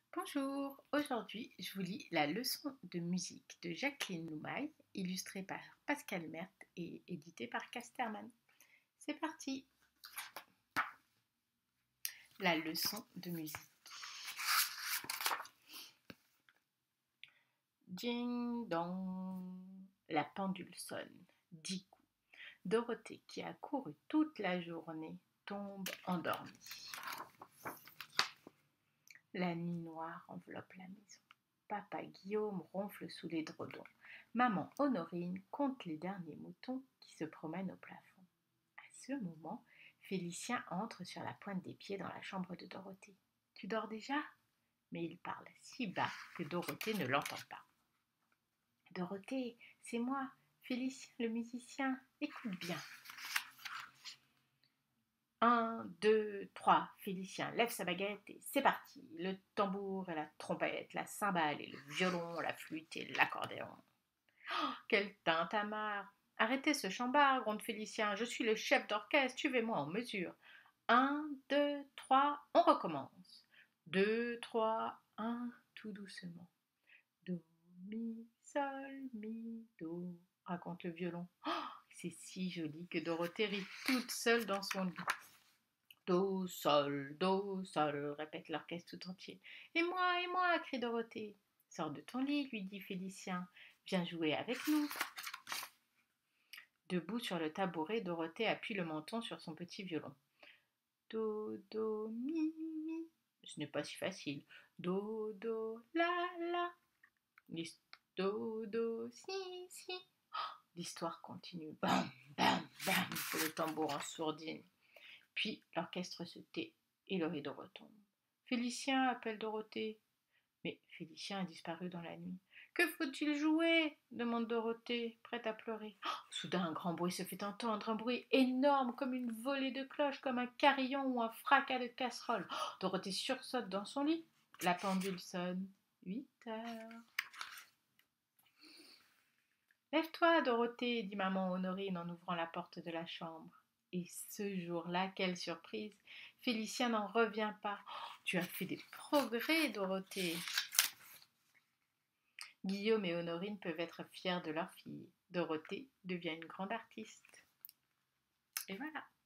Bonjour, aujourd'hui je vous lis la leçon de musique de Jacqueline Loumaille, illustrée par Pascal Mert et éditée par Casterman. C'est parti. La leçon de musique. Ding dong, la pendule sonne, 10 coups. Dorothée, qui a couru toute la journée, tombe endormie. La nuit noire enveloppe la maison. Papa Guillaume ronfle sous l'édredon. Maman Honorine compte les derniers moutons qui se promènent au plafond. À ce moment, Félicien entre sur la pointe des pieds dans la chambre de Dorothée. « Tu dors déjà ?» Mais il parle si bas que Dorothée ne l'entend pas. « Dorothée, c'est moi, Félicien le musicien. Écoute bien. » 1, 2, 3, Félicien lève sa baguette et c'est parti. Le tambour et la trompette, la cymbale et le violon, la flûte et l'accordéon. Oh, quel tintamarre! Arrêtez ce chambard, gronde Félicien. Je suis le chef d'orchestre, suivez-moi en mesure. 1, 2, 3, on recommence. 2, 3, 1, tout doucement. Do, mi, sol, mi, do, raconte le violon. Oh, c'est si joli que Dorothée rit toute seule dans son lit. Do, sol, répète l'orchestre tout entier. Et moi, crie Dorothée. Sors de ton lit, lui dit Félicien. Viens jouer avec nous. Debout sur le tabouret, Dorothée appuie le menton sur son petit violon. Do, do, mi, mi. Ce n'est pas si facile. Do, do, la. Do, do, si, si. Oh, l'histoire continue. Bam, bam, bam, que le tambour en sourdine. Puis l'orchestre se tait et le rideau retombe. Félicien, appelle Dorothée. Mais Félicien a disparu dans la nuit. Que faut-il jouer demande Dorothée, prête à pleurer. Oh, soudain, un grand bruit se fait entendre, un bruit énorme comme une volée de cloches, comme un carillon ou un fracas de casserole. Oh, Dorothée sursaute dans son lit. La pendule sonne. 8 heures. Lève-toi, Dorothée, dit maman Honorine en ouvrant la porte de la chambre. Et ce jour-là, quelle surprise! Félicien n'en revient pas. Oh, tu as fait des progrès, Dorothée. Guillaume et Honorine peuvent être fiers de leur fille. Dorothée devient une grande artiste. Et voilà.